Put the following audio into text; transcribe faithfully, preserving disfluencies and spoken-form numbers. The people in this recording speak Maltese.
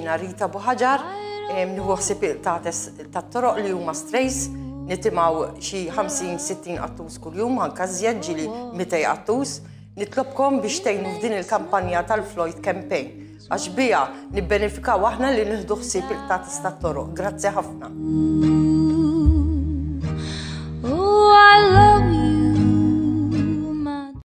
jiena Rita Buhagiar, nieħu ħsieb tat-toroq li huma strejs, nitimaw xi ħamsin sittin qattus kuljum, anke żjed ġieli mitej qattus. Nitlobkom biex tgħinu f'din il-kampanja tal-Floyd Campaign għax biha nibbenefikaw aħna li nieħdu ħsieb il-qtatis tat-toroq. Grazzi ħafna.